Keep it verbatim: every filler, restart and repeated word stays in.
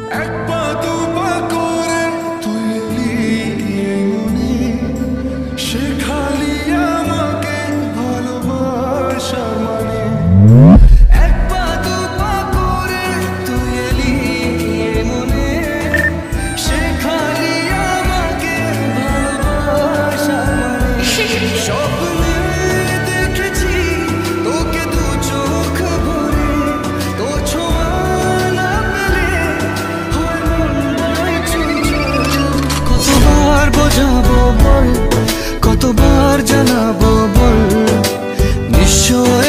এক পা দু পা করে তুই এলি এই মনে, শেখালি আমাকে ভালোবাসা মানে। এক পা দু পা করে তুই এলি এই মনে, শেখালি আমাকে ভালোবাসা মানে। স্বপ্নে দেখেছি তোকে দু চোখ ভরে, তো ছোঁয়া না পেলে হয় মন বড়ই চঞ্চল। কতবার বোঝাবো বল, কতবার জানাবো বল, নিশ্চয়